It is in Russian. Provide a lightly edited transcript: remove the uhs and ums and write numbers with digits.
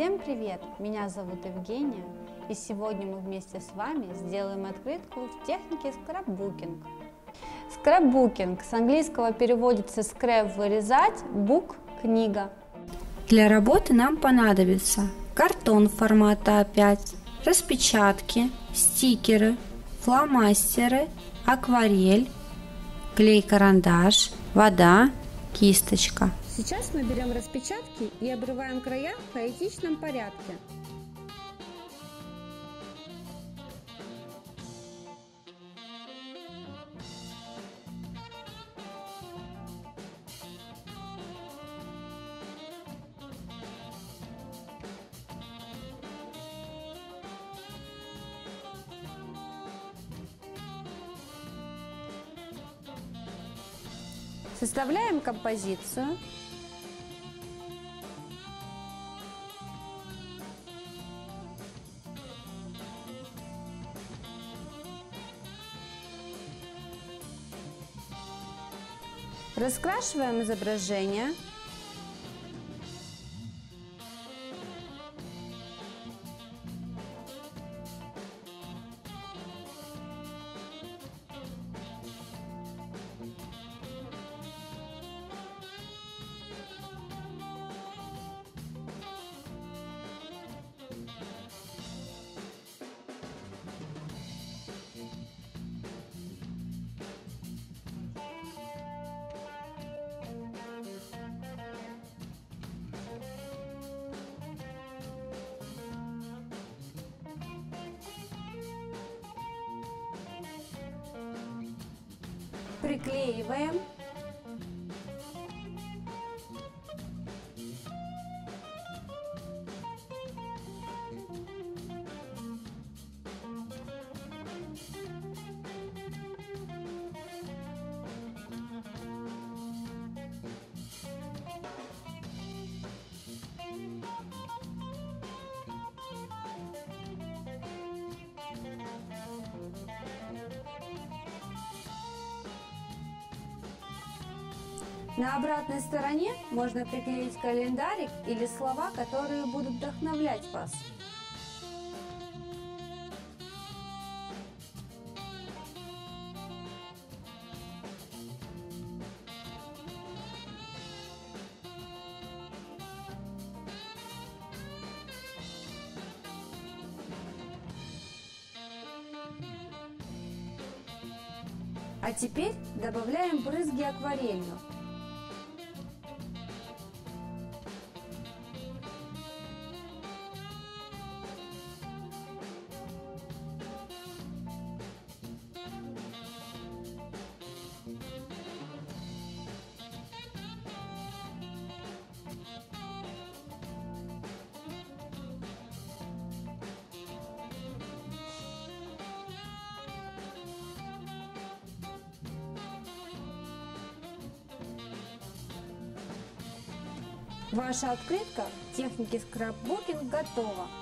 Всем привет! Меня зовут Евгения, и сегодня мы вместе с вами сделаем открытку в технике скрапбукинг. Скрапбукинг с английского переводится scrap – вырезать, book – книга. Для работы нам понадобится картон формата А5, распечатки, стикеры, фломастеры, акварель, клей-карандаш, вода, кисточка. Сейчас мы берем распечатки и обрываем края в хаотичном порядке. Составляем композицию. Раскрашиваем изображение. Приклеиваем. На обратной стороне можно приклеить календарик или слова, которые будут вдохновлять вас. А теперь добавляем брызги акварелью. Ваша открытка в технике скрапбукинг готова.